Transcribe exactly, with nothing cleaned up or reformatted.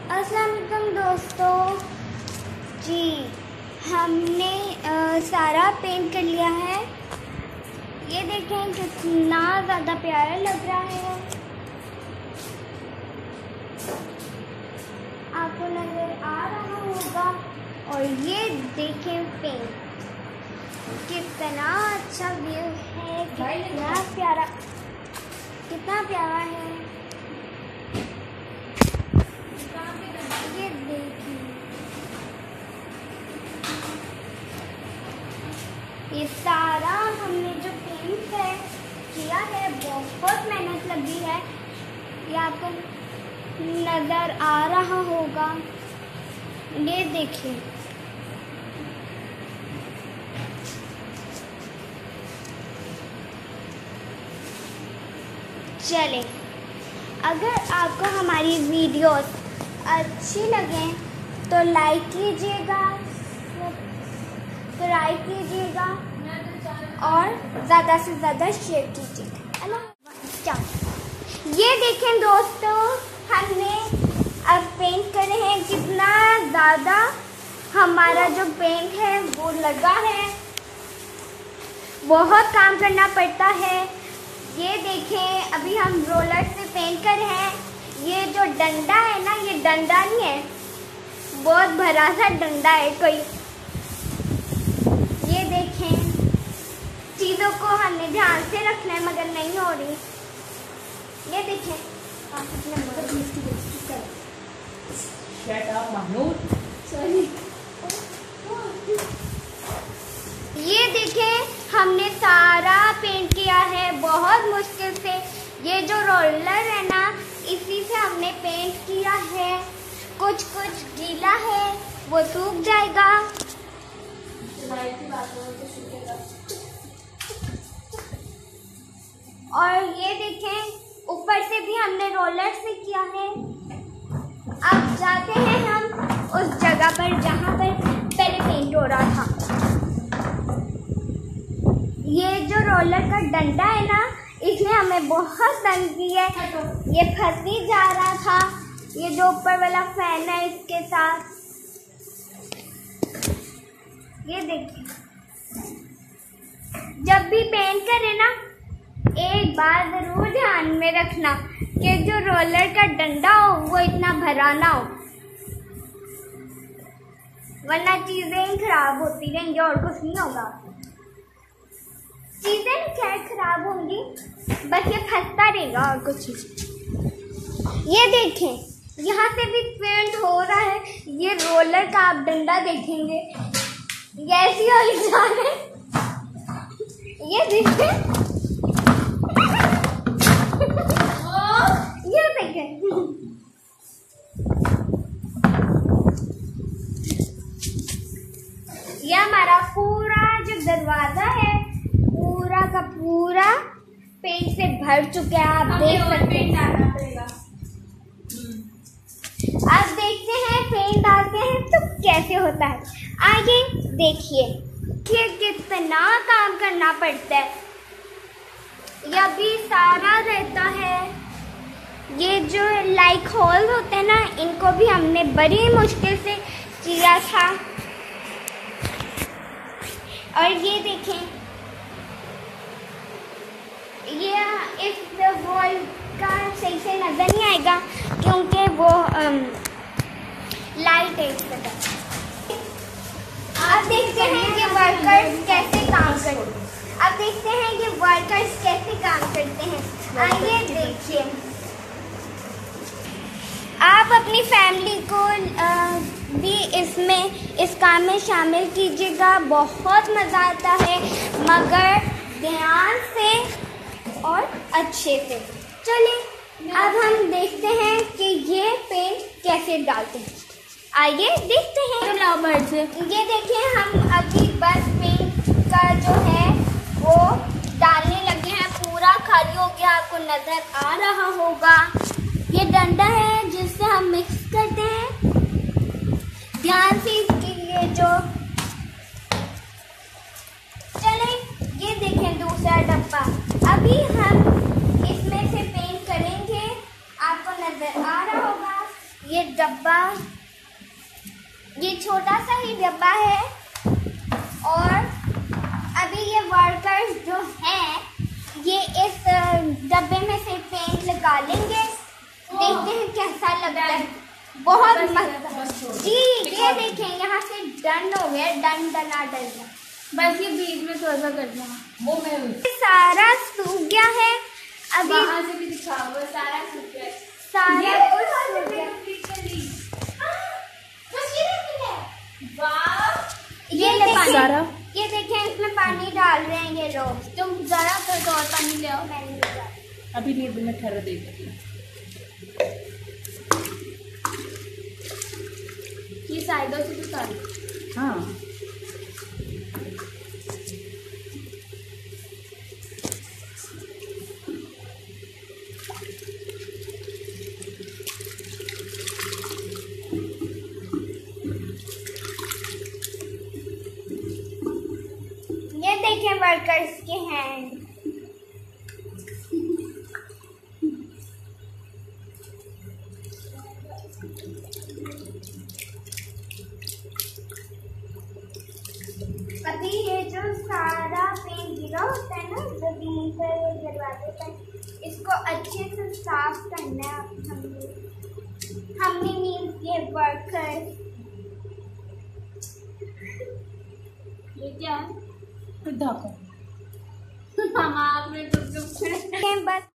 अस्सलाम वालेकुम दोस्तों जी, हमने आ, सारा पेंट कर लिया है। ये देखें कितना ज़्यादा प्यारा लग रहा है, आपको नज़र आ रहा होगा। और ये देखें पेंट कितना अच्छा व्यू है, कितना प्यारा कितना प्यारा है। ये देखिए, ये सारा हमने जो पेंट है किया है, बहुत मेहनत लगी है। ये आपको नज़र आ रहा होगा। ये देखिए, चले, अगर आपको हमारी वीडियोस अच्छी लगे तो लाइक कीजिएगा, सब्सक्राइब कीजिएगा और ज़्यादा से ज़्यादा शेयर कीजिएगा। ये देखें दोस्तों, हमने अब पेंट करे हैं। कितना ज़्यादा हमारा जो पेंट है वो लगा है, बहुत काम करना पड़ता है। ये देखें, अभी हम रोलर से पेंट कर रहे हैं। ये जो डंडा है ना, ये डंडा नहीं है, बहुत भरा सा डंडा है कोई। ये देखें, चीज़ों को हमने ध्यान से रखना है मगर नहीं हो रही। ये देखें, ये देखें, हमने सारा पेंट किया है बहुत मुश्किल से। ये जो रोलर है ना, इसी से हमने पेंट किया है। कुछ कुछ गीला है, वो सूख जाएगा। और ये देखें, ऊपर से भी हमने रोलर से किया है। अब जाते हैं हम उस जगह पर जहाँ पर पहले पेंट हो रहा था। ये जो रोलर का डंडा है ना, इसने हमें बहुत तंग की है। ये फंस ही जा रहा था। ये जो ऊपर वाला फैन है, इसके साथ। ये देखिए, जब भी पेंट करें ना, एक बात जरूर ध्यान में रखना कि जो रोलर का डंडा हो वो इतना भरा ना हो, वरना चीजें खराब होती रहेंगी और कुछ नहीं होगा। चीजें क्या खराब होंगी, बस ये फंसता रहेगा और कुछ नहीं। ये देखें, यहाँ से भी पेंट हो रहा है। ये रोलर का आप डंडा देखेंगे, ये ऐसी हो जा रहा है। ये देखें, ये देखें, ये हमारा पूरा जो दरवाजा है पूरा का पूरा पेंट से भर चुका है। आप देख सकते हैं। आप देखते हैं पेंट डालते हैं तो कैसे होता है। आगे देखिए कि कितना काम करना पड़ता है। यह भी सारा रहता है। ये जो लाइक होल होते हैं ना, इनको भी हमने बड़ी मुश्किल से किया था। और ये देखें, ये इस वॉल का सही से नज़र नहीं आएगा क्योंकि वो आम, लाइट है इस तरह। अब देखते हैं कि वर्कर्स कैसे काम करते हैं। अब देखते हैं कि वर्कर्स कैसे काम करते हैं। आइए देखिए, आप अपनी फैमिली को आ, भी इसमें इस काम में शामिल कीजिएगा। बहुत मज़ा आता है मगर ध्यान से और अच्छे से। चलिए अब हम देखते हैं कि ये पेंट कैसे डालते हैं। आइए देखते हैं। तो ये देखिए, हम अभी बस पेंट का जो है वो डालने लगे हैं। पूरा खाली हो गया, आपको नज़र आ रहा होगा। ये डंडा है जिससे हम मिक्स करते हैं। ध्यान से इसके लिए जो चले, ये देखें दूसरा डब्बा। अभी हम इसमें से पेंट करेंगे, आपको नजर आ रहा होगा। ये डब्बा, ये छोटा सा ही डब्बा है और अभी ये वर्कर्स जो हैं ये इस डब्बे में से पेंट लगा लेंगे। देखते हैं कैसा लगता है। बहुत मजा जी। ये देखें यहाँ से डन हो गया, डन डना डन। बस ये बीच में थोड़ा सा करना वो मैं सारा सूख गया है। अभी वहाँ से भी दिखा वो सारा सूख गया, सारा कुछ सूख गया। ये देखें, ये देखें इसमें पानी डाल रहे हैं ये लोग। तुम जरा तो और पानी ले आओ। मैंने लिया। अभी नहीं, अभी मैं ठहरा देती हूँ। ये साइडों से तो कर। हाँ ये देखें वर्कर्स के हैंड। अभी ये जो सारा पेंट गिरा होता है ना जमीन पर दरवाजे पर, इसको अच्छे से साफ करना है हमने हमने मीन्स ये वर्कर्स। ये क्या है? ढाका। हम आपने तो बस